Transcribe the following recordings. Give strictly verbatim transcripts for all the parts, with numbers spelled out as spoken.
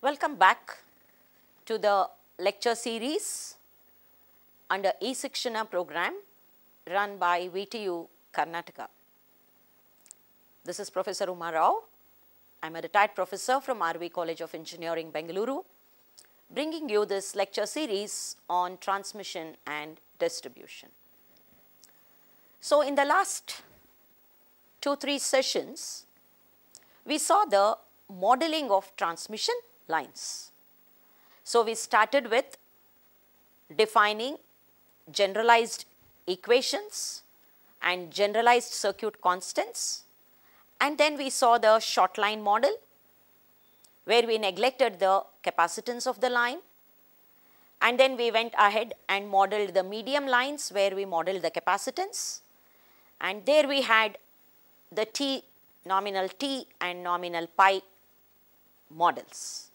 Welcome back to the lecture series under E-Shikshana program run by V T U Karnataka. This is Professor Uma Rao. I am a retired professor from R V College of Engineering, Bengaluru, bringing you this lecture series on transmission and distribution. So, in the last two, three sessions, we saw the modeling of transmission lines. So, we started with defining generalized equations and generalized circuit constants, and then we saw the short line model where we neglected the capacitance of the line, and then we went ahead and modeled the medium lines where we modeled the capacitance, and there we had the T, nominal T and nominal pi models.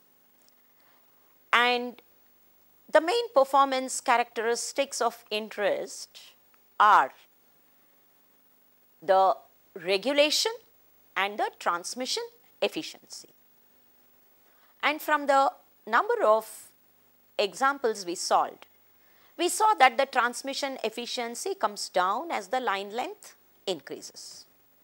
And the main performance characteristics of interest are the regulation and the transmission efficiency. And from the number of examples we solved, we saw that the transmission efficiency comes down as the line length increases.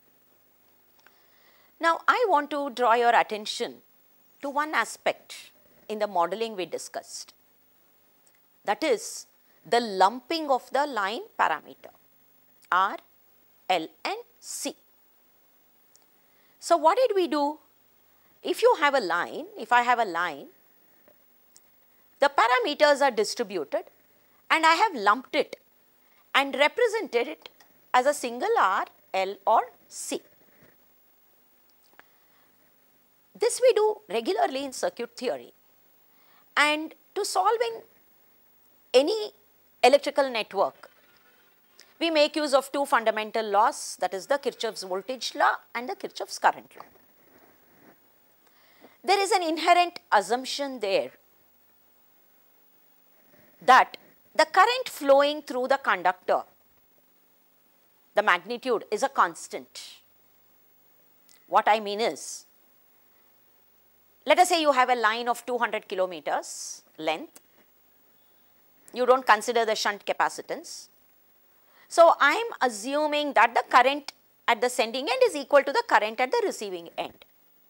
Now, I want to draw your attention to one aspect in the modeling we discussed, that is the lumping of the line parameter R, L and C. So, what did we do? If you have a line, if I have a line, the parameters are distributed and I have lumped it and represented it as a single R, L or C. This we do regularly in circuit theory, and to solve in any electrical network, we make use of two fundamental laws, that is the Kirchhoff's voltage law and the Kirchhoff's current law. There is an inherent assumption there that the current flowing through the conductor, the magnitude is a constant. What I mean is, let us say you have a line of two hundred kilometers length, you do not consider the shunt capacitance. So, I am assuming that the current at the sending end is equal to the current at the receiving end.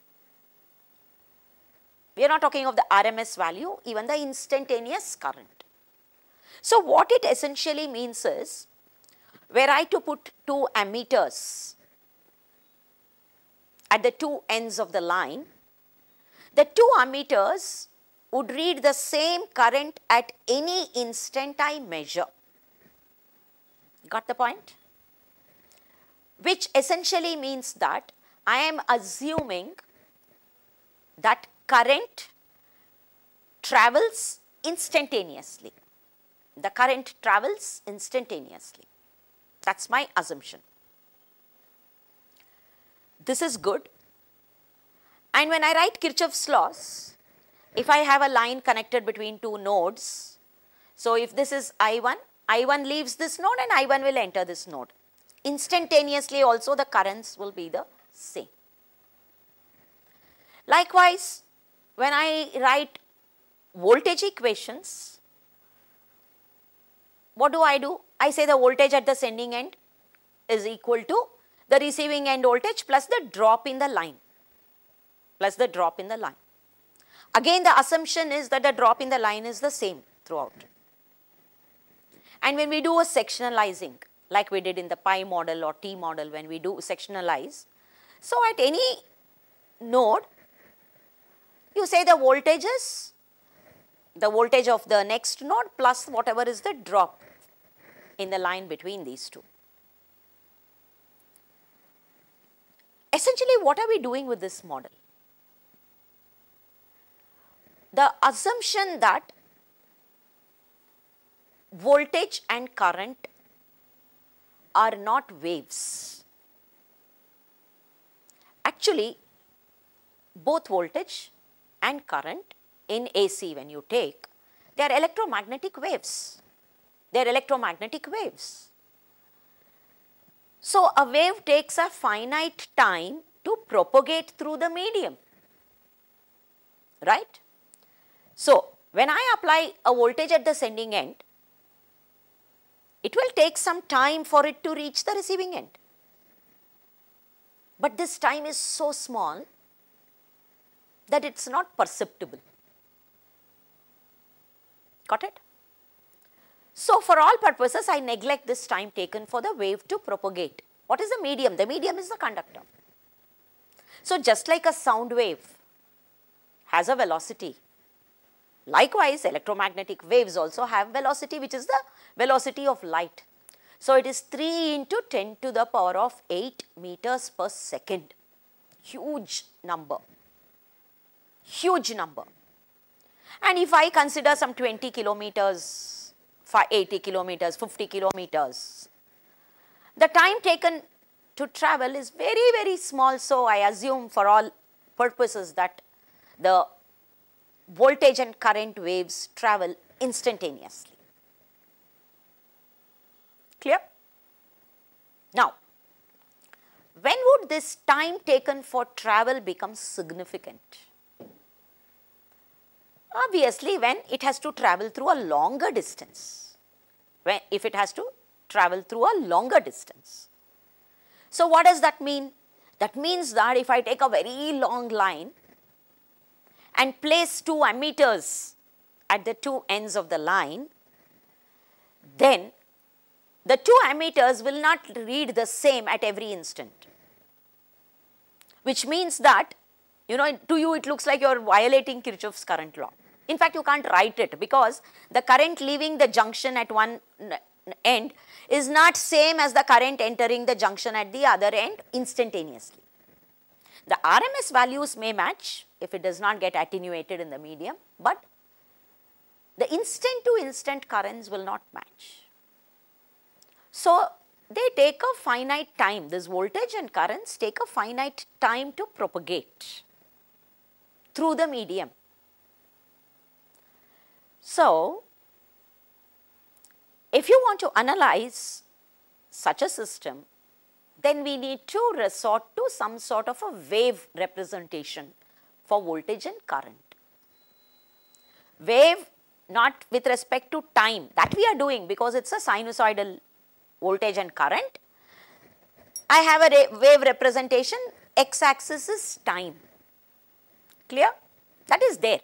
We are not talking of the R M S value, even the instantaneous current. So, what it essentially means is, were I to put two ammeters at the two ends of the line, the two ammeters would read the same current at any instant I measure. Got the point? Which essentially means that I am assuming that current travels instantaneously. The current travels instantaneously. That is my assumption. This is good. And when I write Kirchhoff's laws, if I have a line connected between two nodes, so if this is I one, I one leaves this node and I one will enter this node. Instantaneously also the currents will be the same. Likewise, when I write voltage equations, what do I do? I say the voltage at the sending end is equal to the receiving end voltage plus the drop in the line, plus the drop in the line. Again, the assumption is that the drop in the line is the same throughout. And when we do a sectionalizing, like we did in the pi model or T model, when we do sectionalize, so at any node, you say the voltages, the voltage of the next node plus whatever is the drop in the line between these two. Essentially, what are we doing with this model? The assumption that voltage and current are not waves. Actually, both voltage and current in A C when you take, they are electromagnetic waves. They are electromagnetic waves. So, a wave takes a finite time to propagate through the medium, right? So, when I apply a voltage at the sending end, it will take some time for it to reach the receiving end. But this time is so small that it is not perceptible. Got it? So, for all purposes, I neglect this time taken for the wave to propagate. What is the medium? The medium is the conductor. So, just like a sound wave has a velocity, likewise electromagnetic waves also have velocity, which is the velocity of light. So, it is three into ten to the power of eight meters per second, huge number, huge number. And if I consider some twenty kilometers, eighty kilometers, fifty kilometers, the time taken to travel is very, very small. So, I assume for all purposes that the voltage and current waves travel instantaneously. Clear? Now, when would this time taken for travel become significant? Obviously, when it has to travel through a longer distance, when if it has to travel through a longer distance. So, what does that mean? That means that if I take a very long line and place two ammeters at the two ends of the line, then the two ammeters will not read the same at every instant, which means that, you know, to you it looks like you are violating Kirchhoff's current law. In fact, you can't write it because the current leaving the junction at one end is not same as the current entering the junction at the other end instantaneously. The R M S values may match if it does not get attenuated in the medium, but the instant to instant currents will not match. So, they take a finite time, this voltage and currents take a finite time to propagate through the medium. So, if you want to analyze such a system, then we need to resort to some sort of a wave representation for voltage and current. Wave not with respect to time, that we are doing because it is a sinusoidal voltage and current. I have a wave representation, x axis is time, clear? That is there.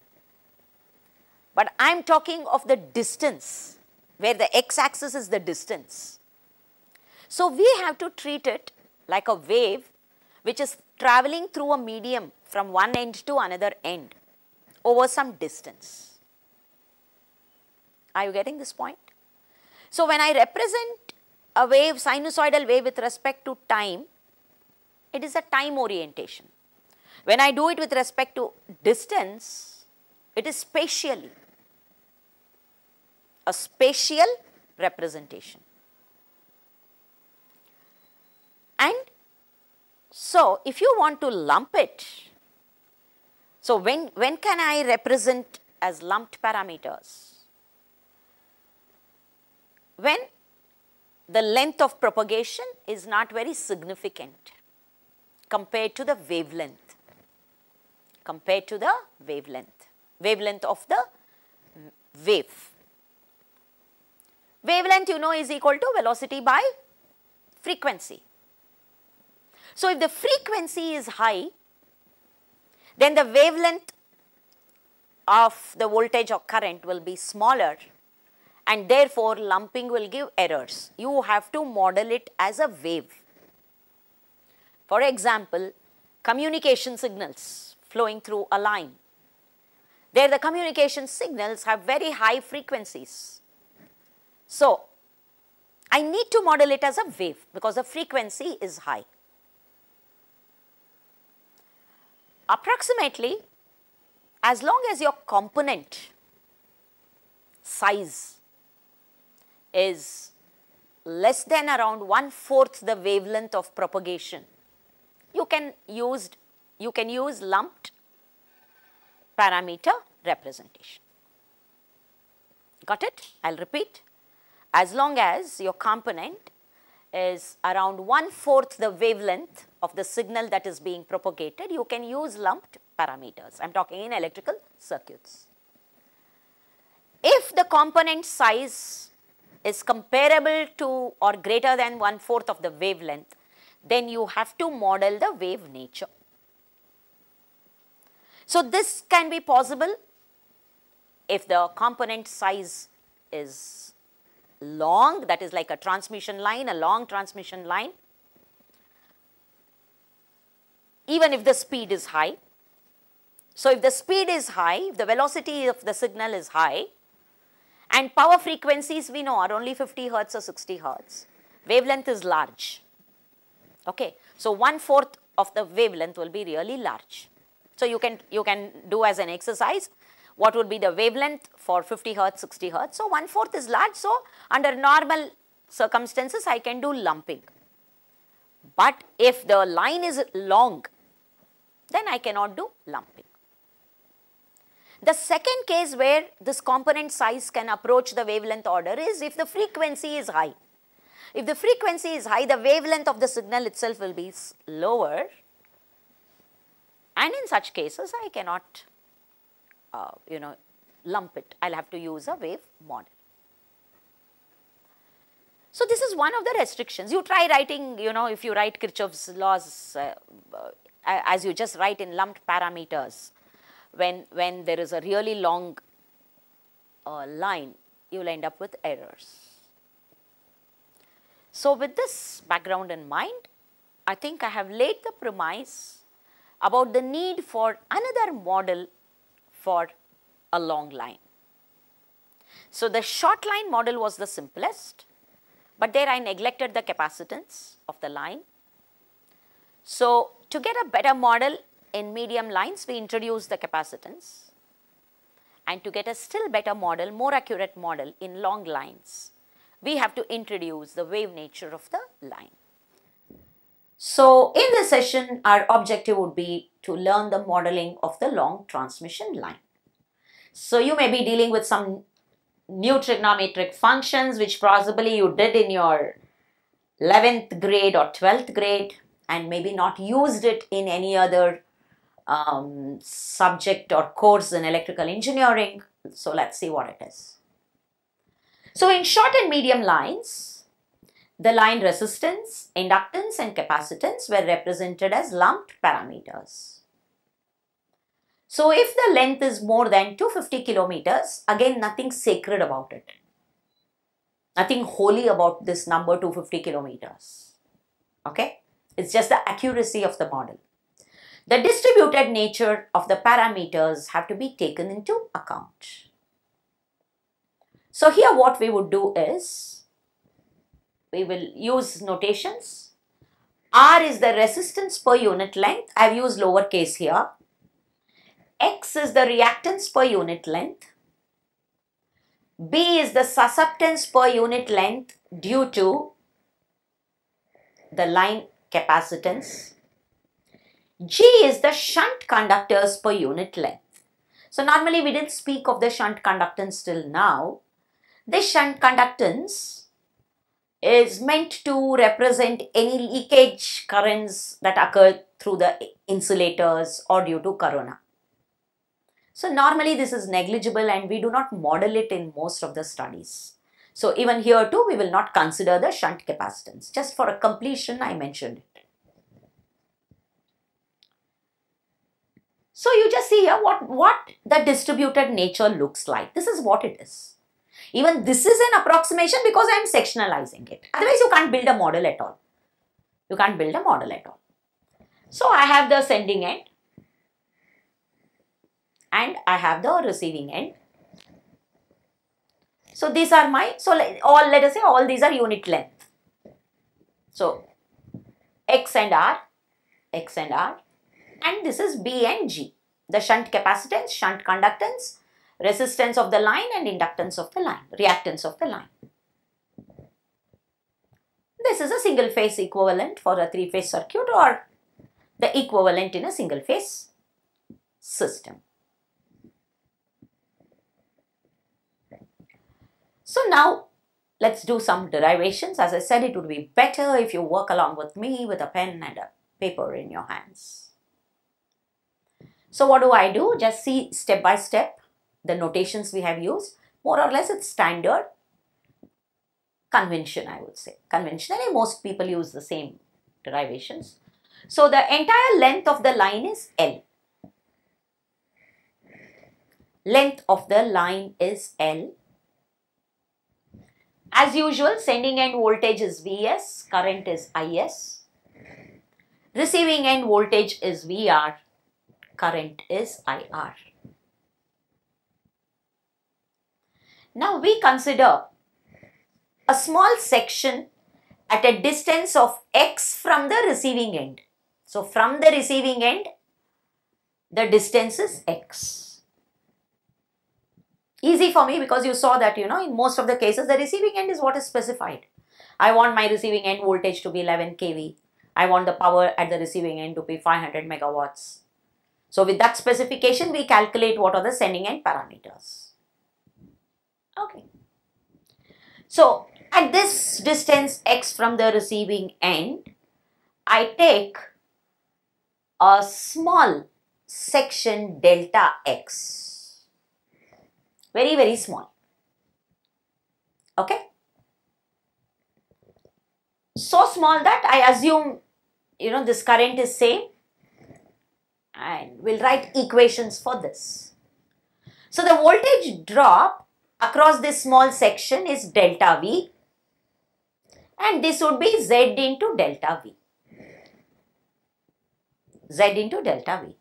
But I am talking of the distance, where the x axis is the distance. So, we have to treat it like a wave which is travelling through a medium from one end to another end over some distance. Are you getting this point? So, when I represent a wave, sinusoidal wave with respect to time, it is a time orientation. When I do it with respect to distance, it is spatially, a spatial representation. And so, if you want to lump it, so when, when can I represent as lumped parameters? When the length of propagation is not very significant compared to the wavelength, compared to the wavelength, wavelength of the wave. Wavelength, you know, is equal to velocity by frequency. So, if the frequency is high, then the wavelength of the voltage or current will be smaller, and therefore, lumping will give errors. You have to model it as a wave. For example, communication signals flowing through a line. There the communication signals have very high frequencies. So, I need to model it as a wave because the frequency is high. Approximately, as long as your component size is less than around one fourth the wavelength of propagation, you can use, you can use lumped parameter representation. Got it? I will repeat. As long as your component is around one fourth the wavelength of the signal that is being propagated, you can use lumped parameters. I am talking in electrical circuits. if the component size is comparable to or greater than one fourth of the wavelength, then you have to model the wave nature. So, this can be possible if the component size is long, that is like a transmission line, a long transmission line, even if the speed is high. So, if the speed is high, if the velocity of the signal is high, and power frequencies we know are only fifty hertz or sixty hertz, wavelength is large. Okay. So, one fourth of the wavelength will be really large. So, you can, you can do as an exercise what would be the wavelength for fifty hertz, sixty hertz. So, one fourth is large. So, under normal circumstances I can do lumping, but if the line is long, then I cannot do lumping. The second case where this component size can approach the wavelength order is if the frequency is high. If the frequency is high, the wavelength of the signal itself will be lower, and in such cases I cannot uh, you know lump it, I will have to use a wave model. So, this is one of the restrictions. You try writing, you know, if you write Kirchhoff's laws uh, uh, as you just write in lumped parameters, when, when there is a really long uh, line, you will end up with errors. So, with this background in mind, I think I have laid the premise about the need for another model for a long line. So, the short line model was the simplest, but there I neglected the capacitance of the line. So, to get a better model in medium lines, we introduced the capacitance, and to get a still better model, more accurate model in long lines, we have to introduce the wave nature of the line. So, in this session, our objective would be to learn the modeling of the long transmission line. So, you may be dealing with some new trigonometric functions which possibly you did in your eleventh grade or twelfth grade and maybe not used it in any other um, subject or course in electrical engineering. So, let us see what it is. So, in short and medium lines, the line resistance, inductance and capacitance were represented as lumped parameters. So, if the length is more than two hundred fifty kilometers, again nothing sacred about it, nothing holy about this number two hundred fifty kilometers, okay. It is just the accuracy of the model. The distributed nature of the parameters have to be taken into account. So, here what we would do is, we will use notations. R is the resistance per unit length, I have used lower case here. X is the reactance per unit length. B is the susceptance per unit length due to the line capacitance. G is the shunt conductors per unit length. So, normally we did not speak of the shunt conductance till now. This shunt conductance is meant to represent any leakage currents that occur through the insulators or due to corona. So, normally this is negligible and we do not model it in most of the studies. So, even here too we will not consider the shunt capacitance. Just for a completion I mentioned it. So, you just see here what, what the distributed nature looks like. This is what it is. Even this is an approximation because I am sectionalizing it. Otherwise, you can't build a model at all. You can't build a model at all. So, I have the sending end and I have the receiving end. So, these are my, so all, let us say all these are unit length. So, X and R, X and R, and this is B and G, the shunt capacitance, shunt conductance, resistance of the line and inductance of the line, reactance of the line. This is a single phase equivalent for a three phase circuit or the equivalent in a single phase system. So, now let us do some derivations. As I said, it would be better if you work along with me with a pen and a paper in your hands. So, what do I do? Just see step by step the notations we have used. More or less it's standard convention, I would say. Conventionally, most people use the same derivations. So the entire length of the line is L. Length of the line is L. As usual, sending end voltage is V S, current is I S. Receiving end voltage is V R, current is I R. Now we consider a small section at a distance of x from the receiving end. So from the receiving end, the distance is x. Easy for me because you saw that, you know, in most of the cases, the receiving end is what is specified. I want my receiving end voltage to be eleven K V. I want the power at the receiving end to be five hundred megawatts. So with that specification, we calculate what are the sending end parameters. Okay. So at this distance x from the receiving end, I take a small section delta x. Very, very small. Okay. So small that I assume, you know, this current is same, and we'll write equations for this. So the voltage drop across this small section is delta V, and this would be Z into delta V. Z into delta V.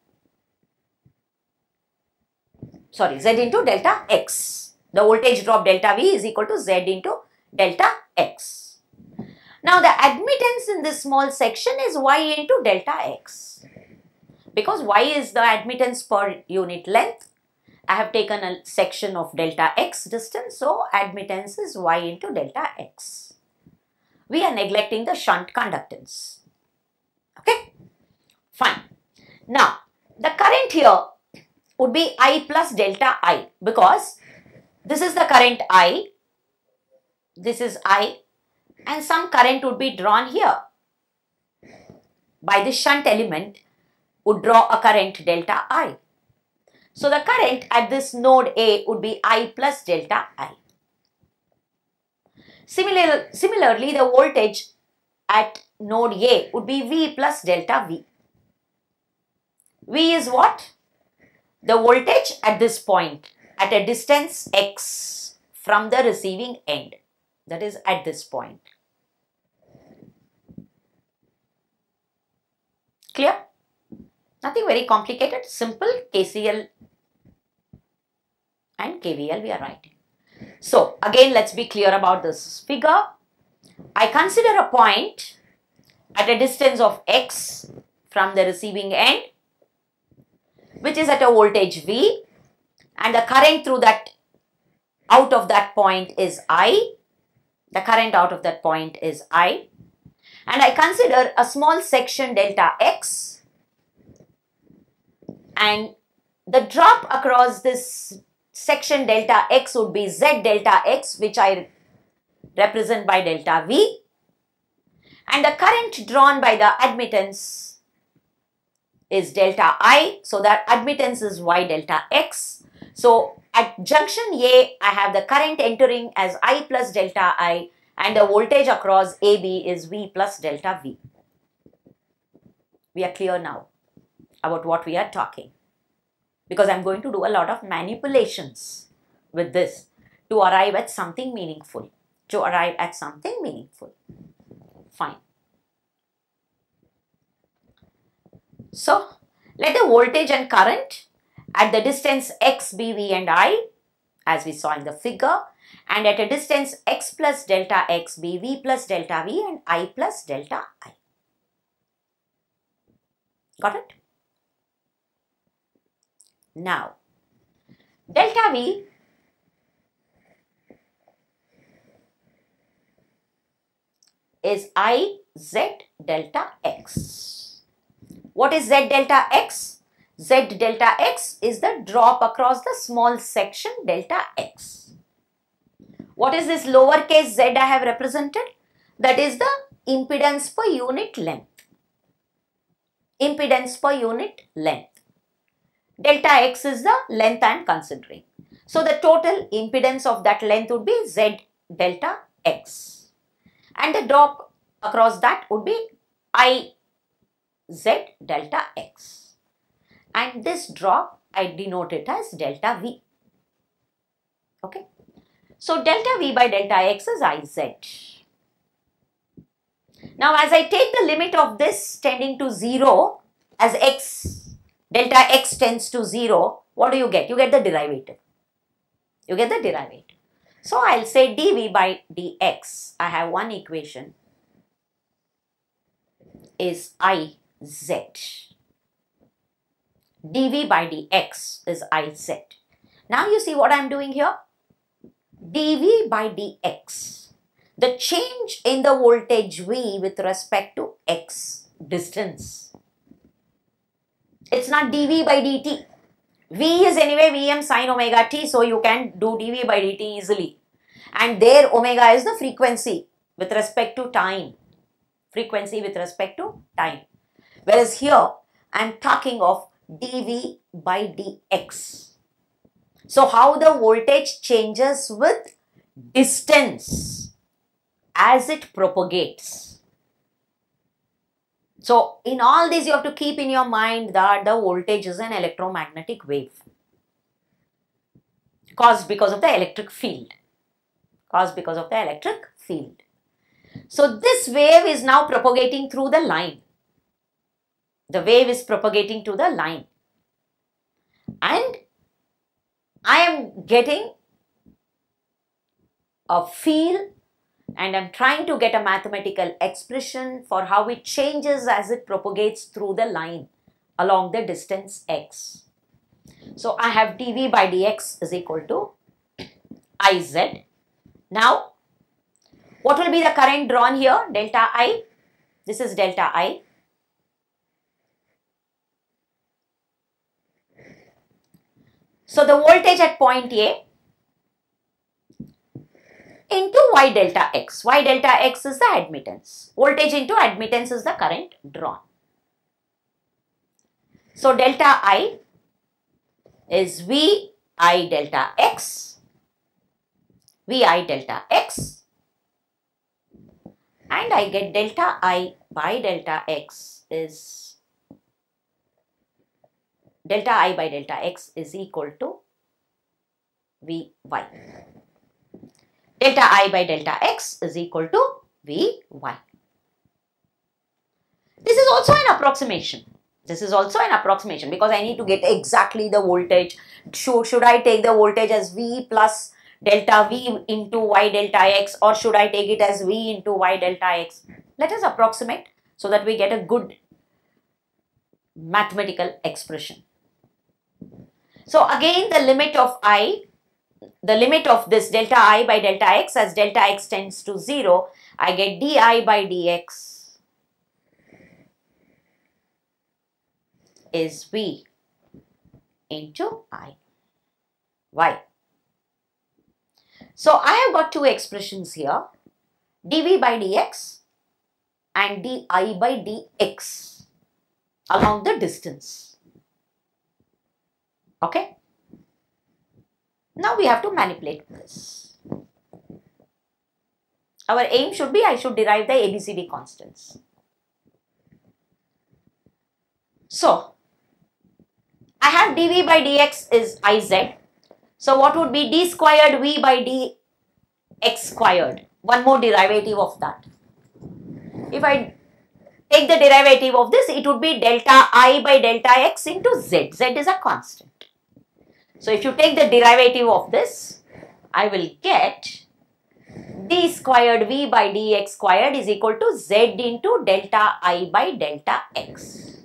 Sorry, Z into delta X. The voltage drop delta V is equal to Z into delta X. Now the admittance in this small section is Y into delta X. Because Y is the admittance per unit length, I have taken a section of delta X distance, so admittance is Y into delta X. We are neglecting the shunt conductance. Okay, fine. Now the current here would be I plus delta I, because this is the current I, this is I, and some current would be drawn here. By the shunt element would draw a current delta I. So the current at this node A would be I plus delta I. Similar, similarly, the voltage at node A would be V plus delta V. V is what? The voltage at this point at a distance x from the receiving end, that is at this point. Clear? Nothing very complicated, simple K C L and K V L we are writing. So again, let's be clear about this figure. I consider a point at a distance of x from the receiving end, which is at a voltage V, and the current through that, out of that point is I. The current out of that point is I. And I consider a small section delta X, and the drop across this section delta X would be Z delta X, which I represent by delta V, and the current drawn by the admittance is delta I, so that admittance is Y delta X. So at junction A, I have the current entering as I plus delta I, and the voltage across A B is V plus delta V. We are clear now about what we are talking, because I am going to do a lot of manipulations with this to arrive at something meaningful, to arrive at something meaningful. Fine. So let the voltage and current at the distance x, b, v and I, as we saw in the figure, and at a distance x plus delta x, b, v plus delta v and I plus delta I. Got it? Now, delta v is I z delta x. What is Z delta X? Z delta X is the drop across the small section delta X. What is this lowercase z I have represented? That is the impedance per unit length. Impedance per unit length. Delta X is the length I am considering. So the total impedance of that length would be Z delta X, and the drop across that would be I Z delta X, and this drop I denote it as delta V. Okay. So delta V by delta X is I Z. Now as I take the limit of this tending to zero, as X, delta X tends to zero, what do you get? You get the derivative. You get the derivative. So I'll say dV by dx, I have one equation, is I Z. dV by dx is I Z. Now you see what I'm doing here? dV by dx, the change in the voltage V with respect to x distance. It's not dV by dt. V is anyway Vm sin omega t, so you can do dV by dt easily. And there omega is the frequency with respect to time. Frequency with respect to time. Whereas here I am talking of dV by dx. So how the voltage changes with distance as it propagates. So in all this you have to keep in your mind that the voltage is an electromagnetic wave caused because of the electric field. Caused because of the electric field. So this wave is now propagating through the line. The wave is propagating to the line. And I am getting a field and I am trying to get a mathematical expression for how it changes as it propagates through the line along the distance x. So I have dV by dx is equal to I Z. Now what will be the current drawn here? Delta I. This is delta I. So the voltage at point A into Y delta X. Y delta X is the admittance. Voltage into admittance is the current drawn. So delta I is V I delta X, V I delta X, and I get delta I by delta X is, delta I by delta X is equal to V Y. Delta I by delta X is equal to V Y. This is also an approximation. This is also an approximation because I need to get exactly the voltage. Should, should I take the voltage as V plus delta V into Y delta X, or should I take it as V into Y delta X? Let us approximate so that we get a good mathematical expression. So again the limit of I, the limit of this delta I by delta X, as delta X tends to zero, I get di by dx is V into I, Y. So I have got two expressions here, dV by dx and di by dx along the distance. Okay. Now we have to manipulate this. Our aim should be, I should derive the A B C D constants. So I have dV by dx is I Z. So what would be d squared V by dx squared? One more derivative of that. If I take the derivative of this, it would be delta I by delta x into Z. Z is a constant. So if you take the derivative of this, I will get d squared V by dx squared is equal to Z into delta I by delta x.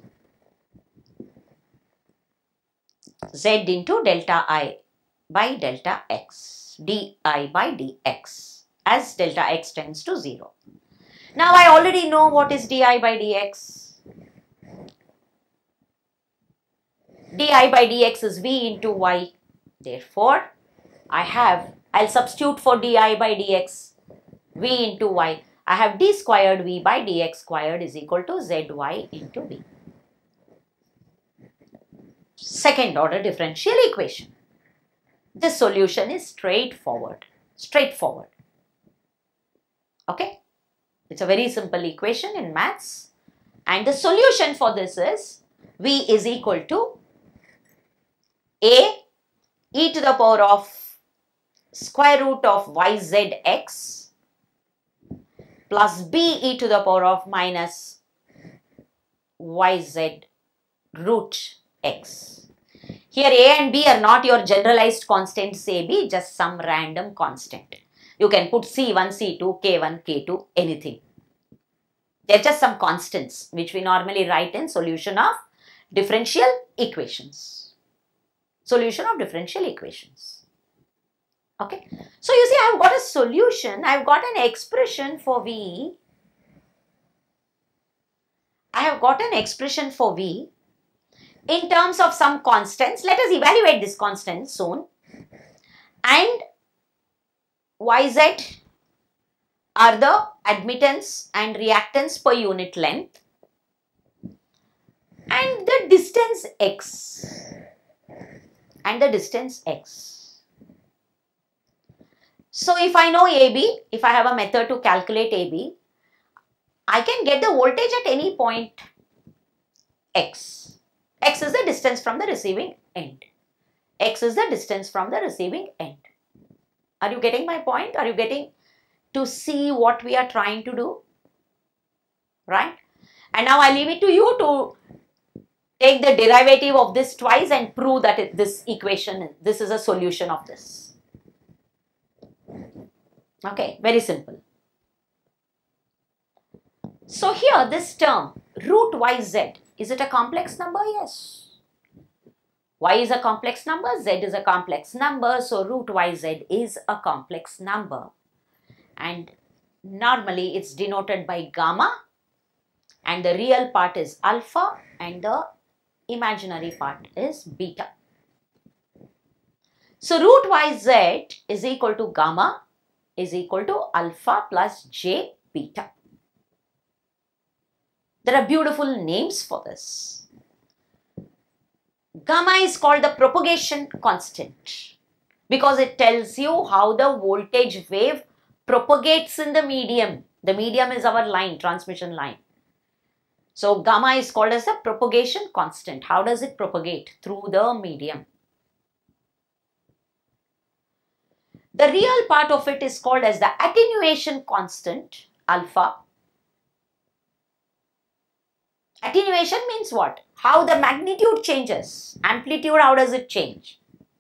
Z into delta I by delta x, di by dx, as delta x tends to zero. Now I already know what is di by dx. Di by dx is V into Y. Therefore, I have, I'll substitute for di by dx, V into Y. I have d squared V by dx squared is equal to Zy into V. Second order differential equation. This solution is straightforward, straightforward. Okay, it's a very simple equation in maths, and the solution for this is V is equal to A e to the power of square root of yzx plus B e to the power of minus yz root x. Here A and B are not your generalized constants A B, just some random constant. You can put C one, C two, K one, K two, anything. They are just some constants which we normally write in solution of differential equations. Solution of differential equations. Okay. So you see, I have got a solution. I have got an expression for V. I have got an expression for V in terms of some constants. Let us evaluate this constant soon. And yz are the admittance and reactance per unit length, and the distance x, and the distance x. So if I know A B, if I have a method to calculate A B, I can get the voltage at any point x. X is the distance from the receiving end. X is the distance from the receiving end. Are you getting my point? Are you getting to see what we are trying to do? Right? And now I leave it to you to take the derivative of this twice and prove that it, this equation, this is a solution of this. Okay, very simple. So here this term root yz, is it a complex number? Yes. Y is a complex number, z is a complex number, so root yz is a complex number. And normally it's denoted by gamma, and the real part is alpha and the imaginary part is beta. So root yz is equal to gamma is equal to alpha plus j beta. There are beautiful names for this. Gamma is called the propagation constant because it tells you how the voltage wave propagates in the medium. The medium is our line, transmission line. So gamma is called as the propagation constant. How does it propagate? Through the medium. The real part of it is called as the attenuation constant, alpha. Attenuation means what? How the magnitude changes. Amplitude, how does it change?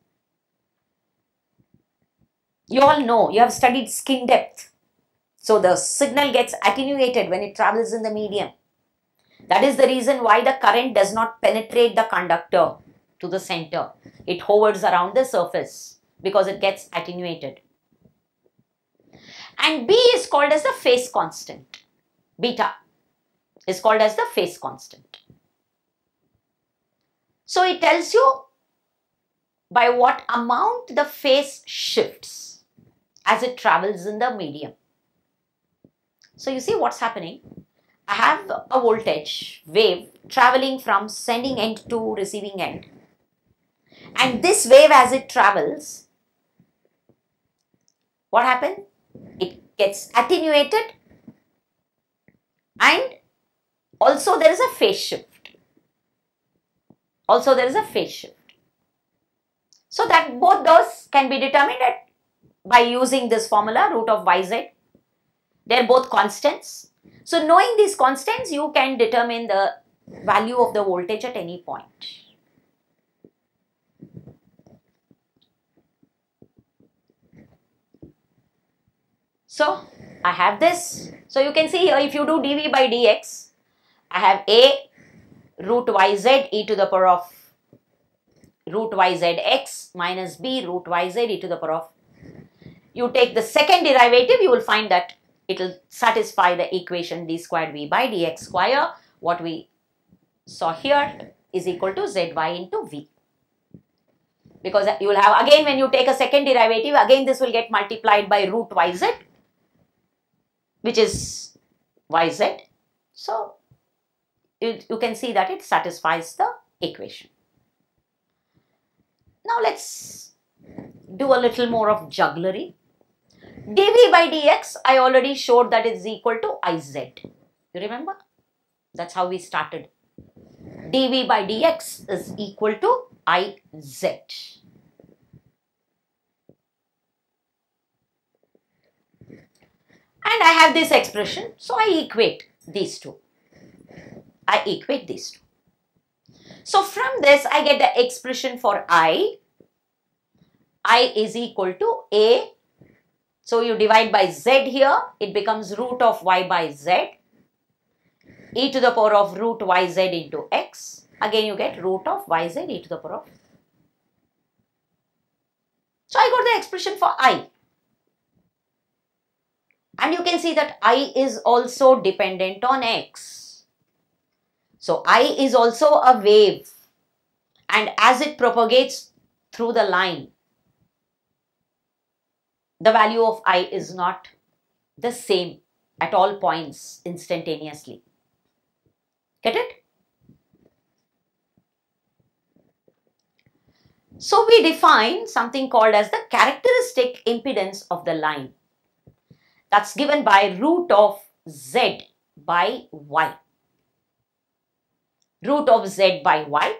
You all know, you have studied skin depth. So the signal gets attenuated when it travels in the medium. That is the reason why the current does not penetrate the conductor to the center. It hovers around the surface because it gets attenuated. And B is called as the phase constant. Beta is called as the phase constant. So it tells you by what amount the phase shifts as it travels in the medium. So you see what's happening. I have a voltage wave traveling from sending end to receiving end. And this wave as it travels, what happens? It gets attenuated and also there is a phase shift. Also there is a phase shift. So that both those can be determined at, by using this formula root of yz. They are both constants. So knowing these constants, you can determine the value of the voltage at any point. So I have this. So you can see here if you do dV by dx, I have A root yz e to the power of root yzx minus B root yz e to the power of. You take the second derivative, you will find that it will satisfy the equation d squared v by dx square. What we saw here is equal to zy into v. Because you will have again when you take a second derivative, again this will get multiplied by root yz, which is yz. So it, you can see that it satisfies the equation. Now let's do a little more of jugglery. dV by dx, I already showed that is equal to Iz. You remember? That's how we started. dV by dx is equal to Iz. And I have this expression, so I equate these two. I equate these two. So from this, I get the expression for I. I is equal to A. So you divide by Z here, it becomes root of Y by Z. E to the power of root yz into x. Again you get root of yz e to the power of. So I got the expression for I. And you can see that I is also dependent on x. So I is also a wave. And as it propagates through the line, the value of I is not the same at all points instantaneously. Get it? So we define something called as the characteristic impedance of the line. That's given by root of z by y. Root of z by y.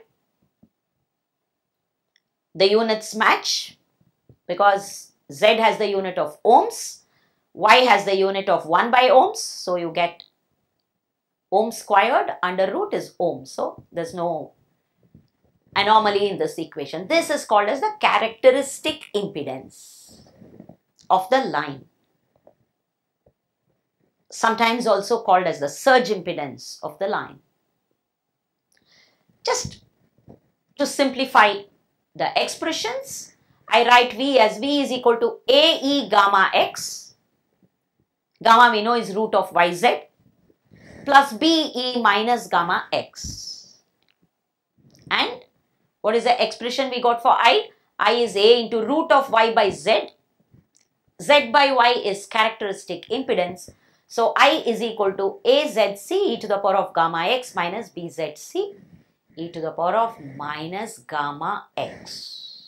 The units match because z has the unit of ohms, y has the unit of one by ohms. So you get ohm squared under root is ohm. So there's no anomaly in this equation. This is called as the characteristic impedance of the line. Sometimes also called as the surge impedance of the line. Just to simplify the expressions, I write V as V is equal to A E gamma x. Gamma we know is root of yz plus B E minus gamma x. And what is the expression we got for I? I is A into root of y by z. Z by y is characteristic impedance. So I is equal to A Z C e to the power of gamma x minus B Z C e to the power of minus gamma x.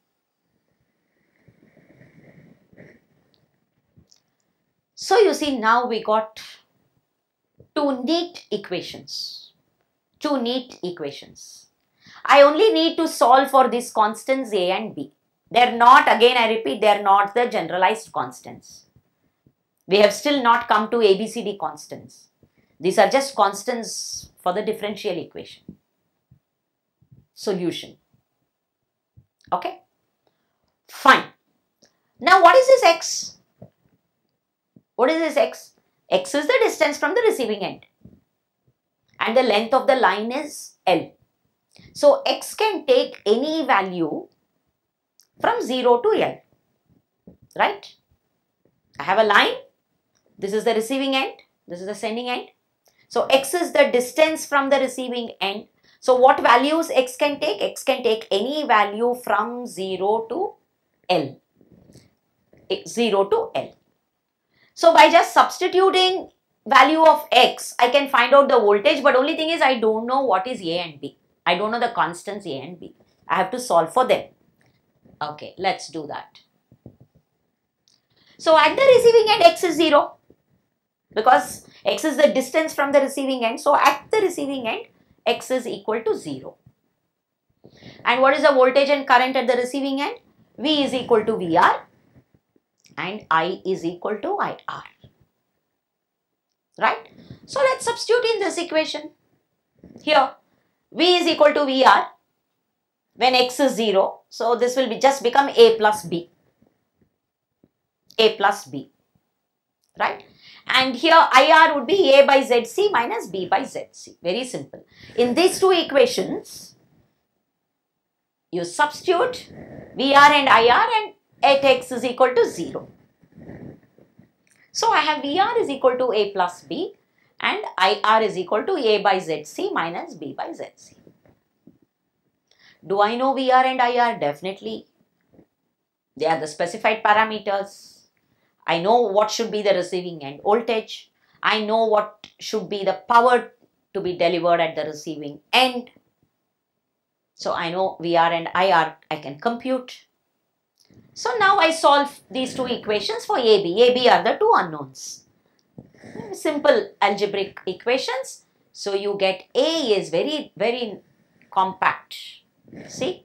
So you see, now we got two neat equations. Two neat equations. I only need to solve for these constants A and B. They are not, again I repeat, they are not the generalized constants. We have still not come to A B C D constants. These are just constants for the differential equation. Solution. Okay? Fine. Now what is this x? What is this x? X is the distance from the receiving end. And the length of the line is L. So x can take any value from zero to L. Right? I have a line. This is the receiving end. This is the sending end. So x is the distance from the receiving end. So what values x can take? X can take any value from zero to L. zero to L. So by just substituting value of x, I can find out the voltage, but only thing is I don't know what is A and B. I don't know the constants A and B. I have to solve for them. Okay, let's do that. So at the receiving end, x is zero because x is the distance from the receiving end. So at the receiving end, x is equal to zero. And what is the voltage and current at the receiving end? V is equal to V R and I is equal to I R. Right? So let's substitute in this equation. Here, V is equal to V R when x is zero. So this will be just become A plus B. A plus B. Right? And here I R would be A by Z C minus B by Z C. Very simple. In these two equations, you substitute V R and I R and at x is equal to zero. So I have V R is equal to A plus B and I R is equal to A by Z C minus B by Z C. Do I know V R and I R? Definitely. They are the specified parameters. I know what should be the receiving end voltage. I know what should be the power to be delivered at the receiving end. So I know V R and I R I can compute. So now I solve these two equations for A B. A B are the two unknowns. Simple algebraic equations. So you get A is very, very compact. See?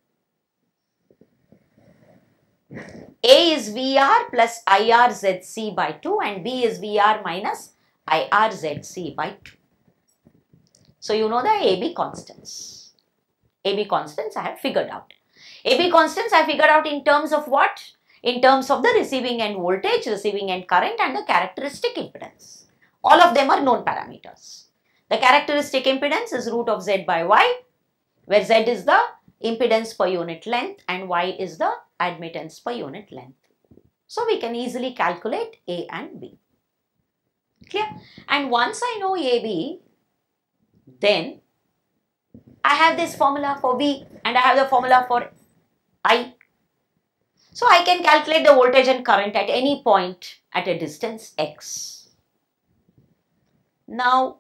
A is V R plus I R Z C by two and B is V R minus I R Z C by two. So you know the A B constants. A B constants I have figured out. A B constants I figured out in terms of what? In terms of the receiving end voltage, receiving end current and the characteristic impedance. All of them are known parameters. The characteristic impedance is root of Z by Y, where Z is the impedance per unit length and Y is the admittance per unit length. So we can easily calculate A and B. Clear? And once I know A B, then I have this formula for V and I have the formula for I. So I can calculate the voltage and current at any point at a distance x. Now,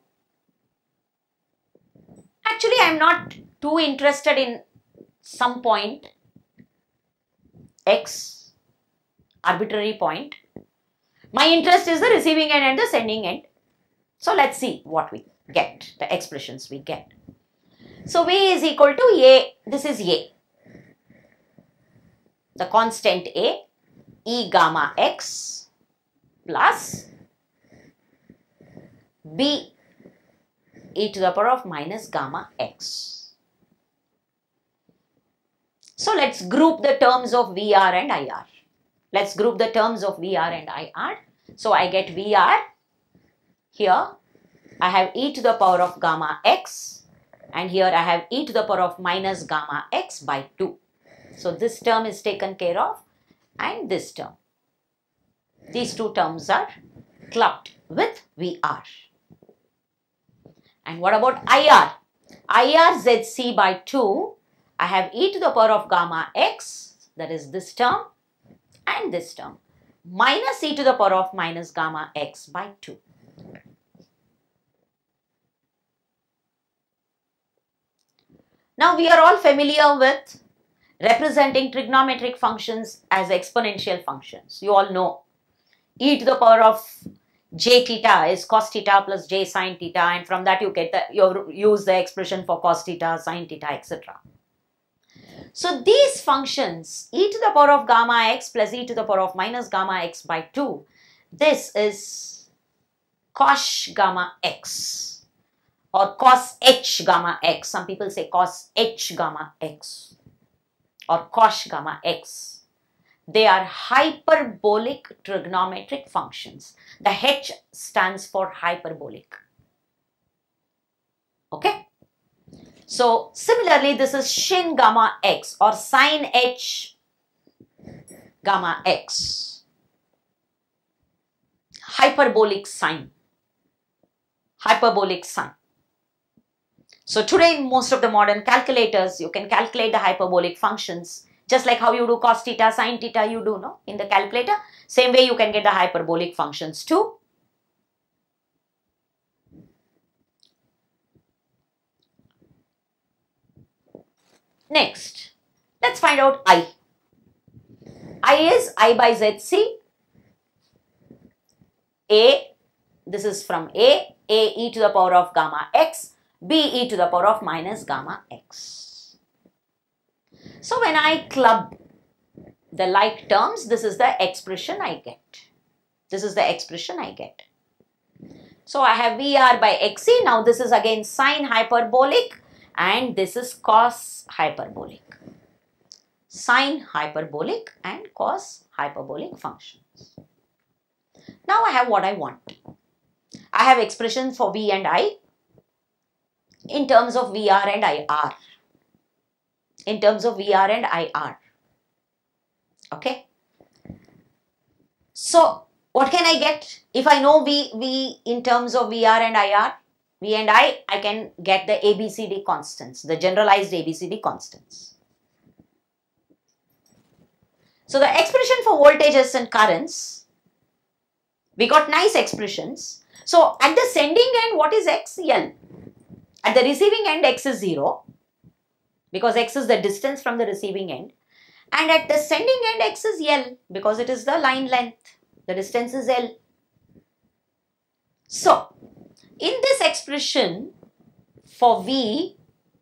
actually I am not too interested in some point x, arbitrary point. My interest is the receiving end and the sending end. So let's see what we get, the expressions we get. So V is equal to A, this is A, the constant A, E gamma x plus B e to the power of minus gamma x. So let's group the terms of V R and I R. Let's group the terms of V R and I R. So I get V R, here I have e to the power of gamma x and here I have e to the power of minus gamma x by two. So this term is taken care of and this term. These two terms are clubbed with V R. And what about I R? I R Z C by two, I have e to the power of gamma x, that is this term and this term, minus e to the power of minus gamma x by two. Now we are all familiar with representing trigonometric functions as exponential functions. You all know e to the power of j theta is cos theta plus j sin theta, and from that you get the, you use the expression for cos theta, sin theta, et cetera. So these functions e to the power of gamma x plus e to the power of minus gamma x by two, this is cos gamma x or cos h gamma x. Some people say cos h gamma x or cos gamma x. They are hyperbolic trigonometric functions. The h stands for hyperbolic. Okay. So similarly, this is sin gamma x or sin h gamma x. Hyperbolic sine. Hyperbolic sine. So today in most of the modern calculators, you can calculate the hyperbolic functions just like how you do cos theta, sin theta, you do no in the calculator. Same way you can get the hyperbolic functions too. Next, let's find out I. I is I by Z C. A, this is from A, A e to the power of gamma x, B e to the power of minus gamma x. So when I club the like terms, this is the expression I get. This is the expression I get. So I have V R by X C. Now this is again sine hyperbolic and this is cos hyperbolic. Sine hyperbolic and cos hyperbolic functions. Now I have what I want. I have expressions for V and I in terms of V R and I R. In terms of V R and I R. Okay. So what can I get? If I know V, V in terms of V R and I R, V and I, I can get the A B C D constants, the generalized A B C D constants. So the expression for voltages and currents, we got nice expressions. So at the sending end, what is X? L. At the receiving end, X is zero because X is the distance from the receiving end. and at the sending end x is L because it is the line length, the distance is L. So, in this expression for V,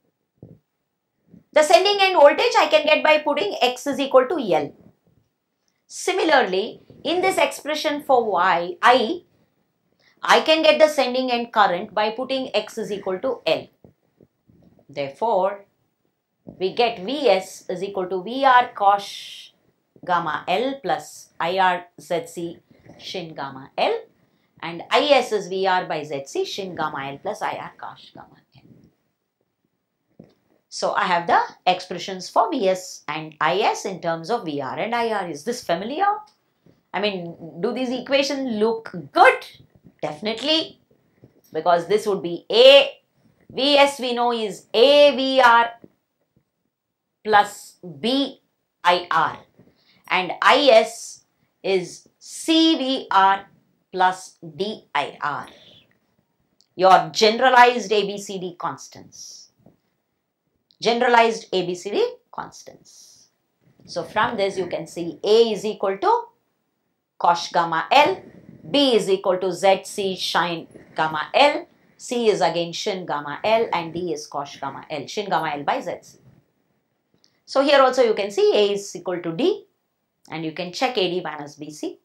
the sending end voltage I can get by putting x is equal to L. Similarly, in this expression for Y, I, I can get the sending end current by putting x is equal to L. Therefore, we get Vs is equal to V R cos gamma L plus I R Z C shin gamma L, and Is is V R by Z C shin gamma L plus I R cos gamma L. So, I have the expressions for Vs and Is in terms of V R and I R. Is this familiar? I mean, do these equations look good? Definitely, because this would be A, Vs we know is A V R plus B I R, and Is is C V R plus D I R, your generalized A B C D constants. Generalized A B C D constants. So, from this you can see A is equal to cos gamma L, B is equal to Z C shin gamma L, C is again shin gamma L, and D is cos gamma L, shin gamma L by Z C. So, here also you can see A is equal to D, and you can check A D minus B C.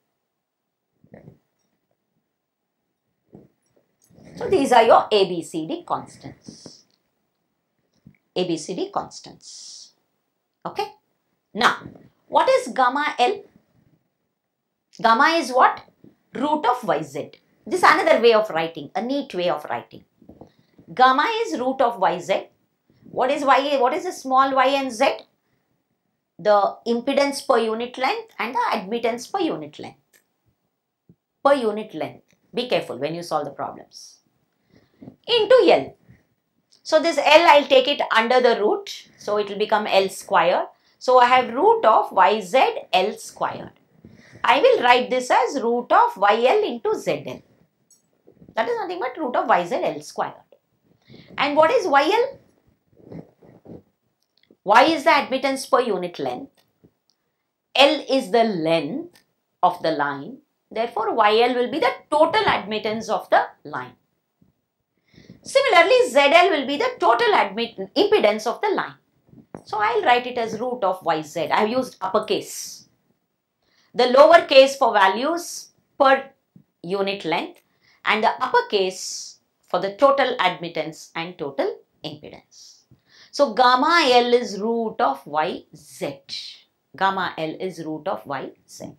So, these are your A B C D constants. A B C D constants. Okay. Now, what is gamma L? Gamma is what? Root of Y Z. This is another way of writing, a neat way of writing. Gamma is root of Y Z. What is Y? What is the small y and z? The impedance per unit length and the admittance per unit length. Per unit length. Be careful when you solve the problems. Into L. So, this L I will take it under the root. So, it will become L square. So, I have root of Y Z L squared. I will write this as root of Y L into Z L. That is nothing but root of Y Z L squared. And what is Y L? Y is the admittance per unit length. L is the length of the line. Therefore, Y L will be the total admittance of the line. Similarly, Z L will be the total admit impedance of the line. So, I will write it as root of Y Z. I have used uppercase. The lower case for values per unit length and the uppercase for the total admittance and total impedance. So, gamma L is root of Y Z. Gamma L is root of Y Z.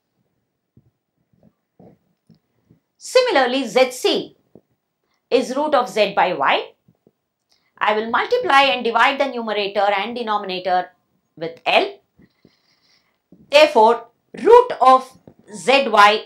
Similarly, Z C is root of Z by Y. I will multiply and divide the numerator and denominator with L. Therefore, root of Z Y,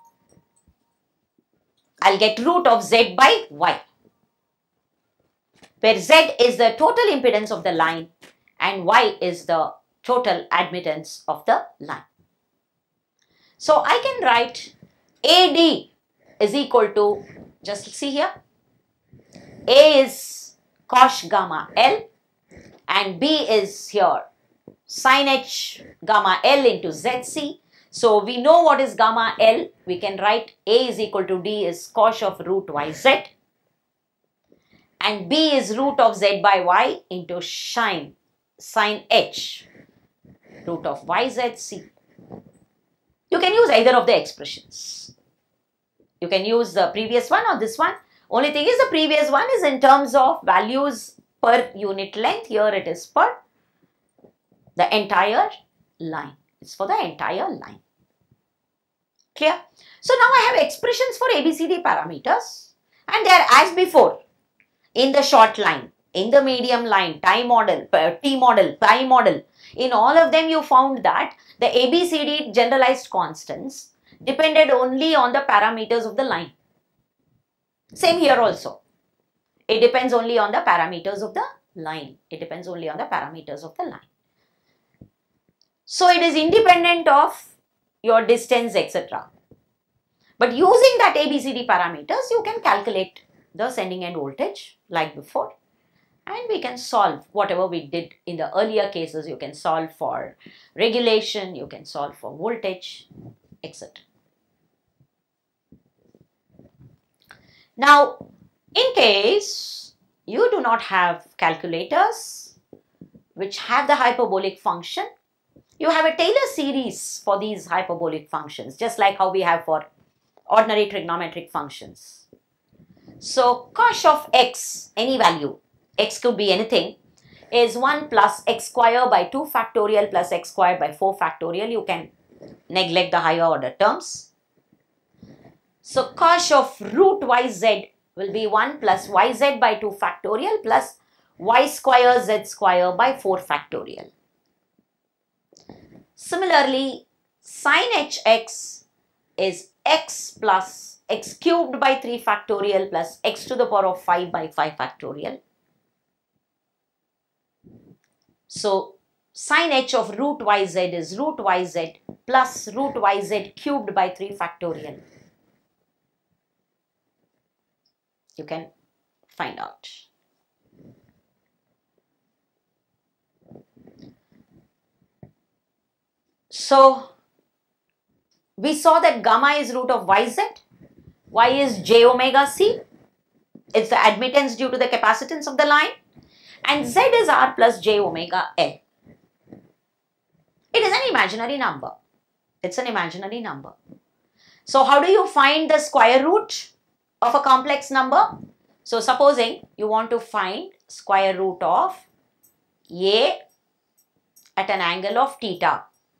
I will get root of Z by Y, where Z is the total impedance of the line and Y is the total admittance of the line. So, I can write A D is equal to, just see here, A is cos gamma L and B is here sin H gamma L into Z C. So, we know what is gamma L. We can write A is equal to D is cos of root Y Z and B is root of Z by Y into sin, sin H root of Y Z C. You can use either of the expressions. You can use the previous one or this one. Only thing is the previous one is in terms of values per unit length. Here it is per the entire line. It's for the entire line. Clear? So, now I have expressions for A B C D parameters and they are as before in the short line, in the medium line, time model, T model, pi model. In all of them you found that the A B C D generalized constants depended only on the parameters of the line. Same here also. It depends only on the parameters of the line. It depends only on the parameters of the line. So, it is independent of your distance, et cetera. But using that A B C D parameters, you can calculate the sending end voltage like before. and we can solve whatever we did in the earlier cases. You can solve for regulation, you can solve for voltage, et cetera. Now, in case you do not have calculators which have the hyperbolic function, you have a Taylor series for these hyperbolic functions, just like how we have for ordinary trigonometric functions. So, cosh of x, any value, x could be anything, is one plus x square by two factorial plus x squared by four factorial. You can neglect the higher order terms. So, cosh of root yz will be one plus yz by two factorial plus y square z square by four factorial. Similarly, sin hx is x plus x cubed by three factorial plus x to the power of five by five factorial. So, sin h of root yz is root yz plus root yz cubed by three factorial. You can find out. So, we saw that gamma is root of yz, y is j omega c, it's the admittance due to the capacitance of the line, and z is r plus j omega l. It is an imaginary number. It's an imaginary number. So, how do you find the square root of a complex number? So, supposing you want to find square root of a at an angle of theta.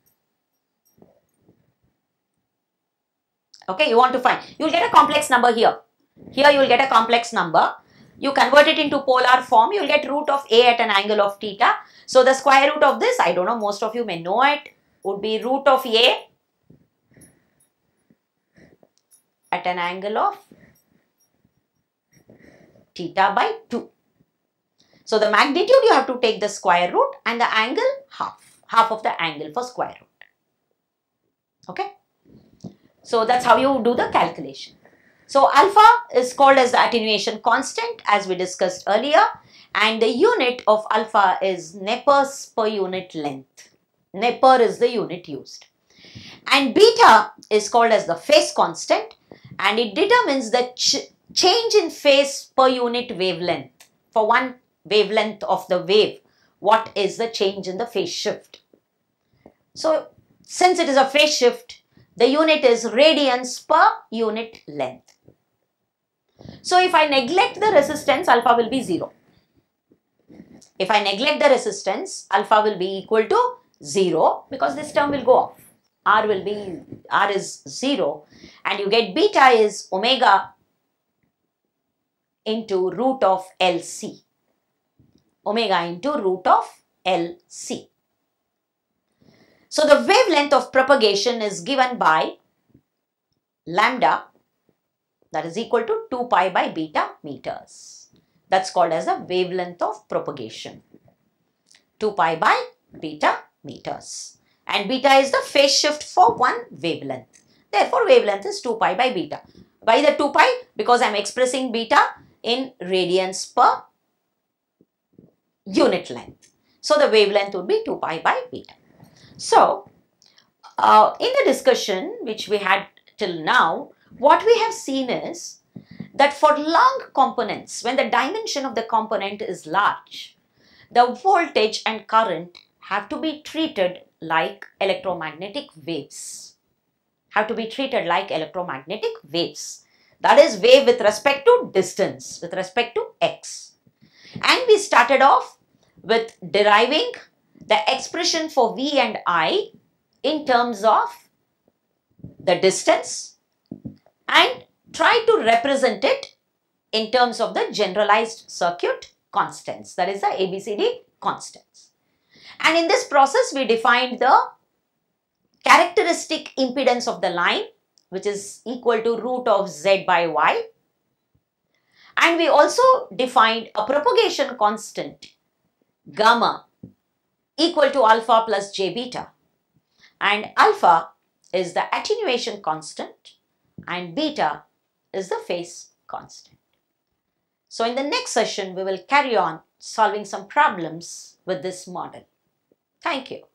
Okay, you want to find, you will get a complex number here. Here you will get a complex number. You convert it into polar form, you will get root of a at an angle of theta. So, the square root of this, I don't know, most of you may know it, would be root of a at an angle of theta by two. So, the magnitude you have to take the square root and the angle half, half of the angle for square root. Okay. So, that is how you do the calculation. So, alpha is called as the attenuation constant as we discussed earlier, and the unit of alpha is Nepers per unit length. Neper is the unit used. And beta is called as the phase constant, and it determines the ch change in phase per unit wavelength. For one wavelength of the wave, what is the change in the phase shift? So, since it is a phase shift, the unit is radians per unit length. So, if I neglect the resistance, alpha will be zero. If I neglect the resistance, alpha will be equal to zero because this term will go off. R will be, R is zero, and you get beta is omega into root of L C. Omega into root of L C. So, the wavelength of propagation is given by lambda, that is equal to two pi by beta meters. That is called as the wavelength of propagation. two pi by beta meters. And beta is the phase shift for one wavelength. Therefore, wavelength is two pi by beta. Why the two pi? Because I am expressing beta in radians per unit length. So, the wavelength would be two pi by beta. So, uh, in the discussion which we had till now, what we have seen is that for long components, when the dimension of the component is large, the voltage and current have to be treated like electromagnetic waves. Have to be treated like electromagnetic waves. That is wave with respect to distance, with respect to x. And we started off with deriving the expression for V and I in terms of the distance and try to represent it in terms of the generalized circuit constants, that is the A B C D constants. And in this process, we defined the characteristic impedance of the line, which is equal to root of Z by Y. And we also defined a propagation constant, gamma, equal to alpha plus j beta, and alpha is the attenuation constant and beta is the phase constant. So in the next session, we will carry on solving some problems with this model. Thank you.